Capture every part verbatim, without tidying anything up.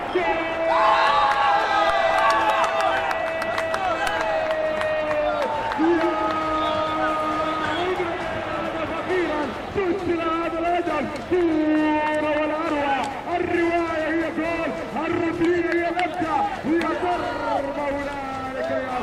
الصورة والأروع، الرواية هي جول، الروتين هي مبدأ، هي ضربة هنالك يا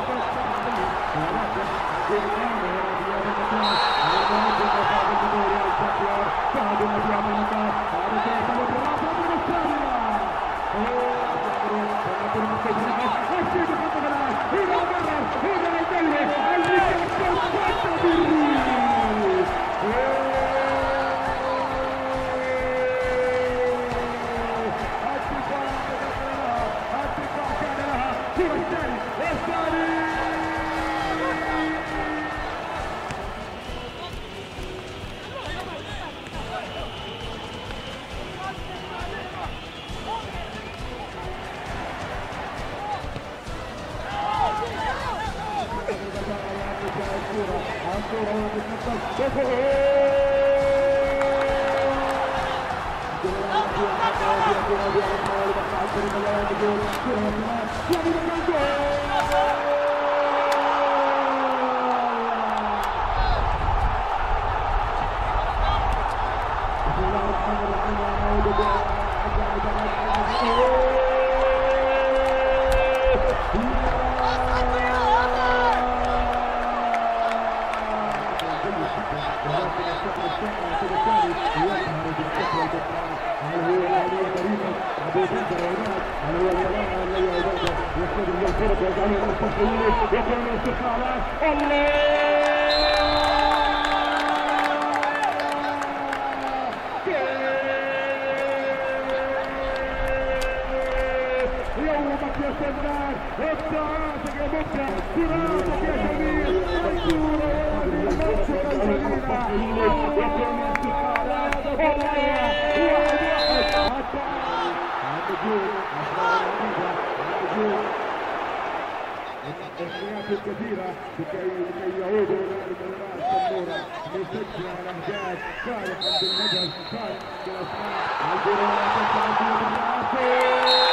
يومك يا سنان، ابداعاتك يا مبدع، صراطك يا جميل، الكورة هذه المنطقة الجميلة، وكل استقالات والله واحد واحد حتى النجوم النجوم التحيات الكثيرة لكي لكي يعودوا إلى المباراة السمورة ليسجل الأهداف فارق عند النجم فارق عند الأسماء الكورة تنتهي بالرأس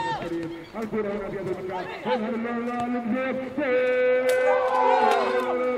الكرة هنا في هذا المكان، هنا